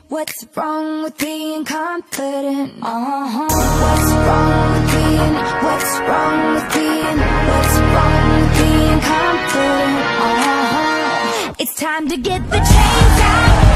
What's wrong with being confident? What's wrong with being, what's wrong with being, what's wrong with being confident? It's time to get the chains out.